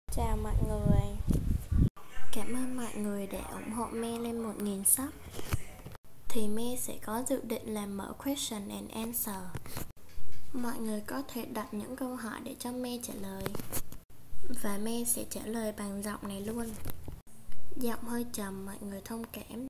Chào mọi người. Cảm ơn mọi người đã ủng hộ Me lên 1000 sub. Thì Me sẽ có dự định là mở question and answer. Mọi người có thể đặt những câu hỏi để cho Me trả lời. Và Me sẽ trả lời bằng giọng này luôn. Giọng hơi trầm, mọi người thông cảm.